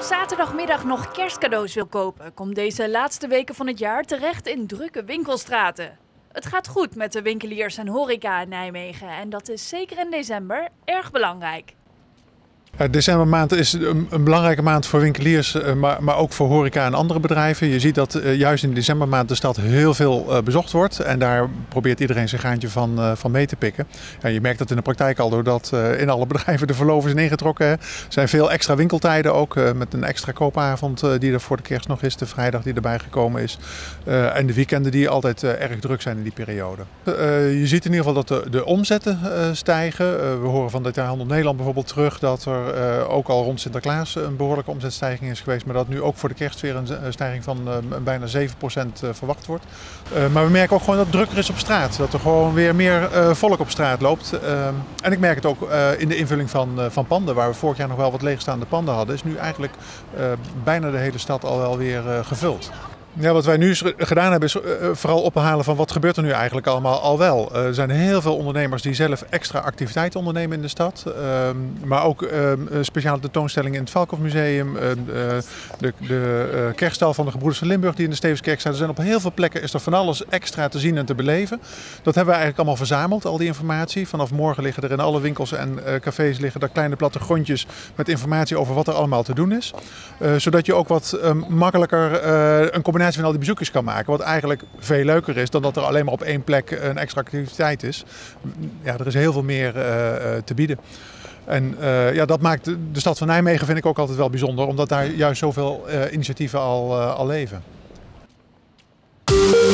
zaterdagmiddag nog kerstcadeaus wil kopen, kom deze laatste weken van het jaar terecht in drukke winkelstraten. Het gaat goed met de winkeliers en horeca in Nijmegen en dat is zeker in december erg belangrijk. Decembermaand is een belangrijke maand voor winkeliers, maar ook voor horeca en andere bedrijven. Je ziet dat juist in de decembermaand de stad heel veel bezocht wordt. En daar probeert iedereen zijn graantje van mee te pikken. Ja, je merkt dat in de praktijk al, doordat in alle bedrijven de verloven zijn ingetrokken. Er zijn veel extra winkeltijden ook, met een extra koopavond die er voor de kerst nog is. De vrijdag die erbij gekomen is. En de weekenden die altijd erg druk zijn in die periode. Je ziet in ieder geval dat de omzetten stijgen. We horen van Detailhandel Nederland bijvoorbeeld terug dat er ook al rond Sinterklaas een behoorlijke omzetstijging is geweest, maar dat nu ook voor de kerst weer een stijging van bijna 7% verwacht wordt. Maar we merken ook gewoon dat het drukker is op straat, dat er gewoon weer meer volk op straat loopt. En ik merk het ook in de invulling van panden, waar we vorig jaar nog wel wat leegstaande panden hadden, is nu eigenlijk bijna de hele stad al wel weer gevuld. Ja, wat wij nu gedaan hebben is vooral ophalen van wat gebeurt er nu eigenlijk allemaal al wel. Er zijn heel veel ondernemers die zelf extra activiteiten ondernemen in de stad. Maar ook speciale tentoonstellingen in het Valkhofmuseum. De kerststal van de Gebroeders van Limburg die in de Stevenskerk staat. Er zijn op heel veel plekken is er van alles extra te zien en te beleven. Dat hebben we eigenlijk allemaal verzameld, al die informatie. Vanaf morgen liggen er in alle winkels en cafés liggen daar kleine plattegrondjes met informatie over wat er allemaal te doen is. Zodat je ook wat makkelijker een combinatie van al die bezoekjes kan maken. Wat eigenlijk veel leuker is dan dat er alleen maar op één plek een extra activiteit is. Ja, er is heel veel meer te bieden. En ja, dat maakt de stad van Nijmegen vind ik ook altijd wel bijzonder. Omdat daar juist zoveel initiatieven al leven.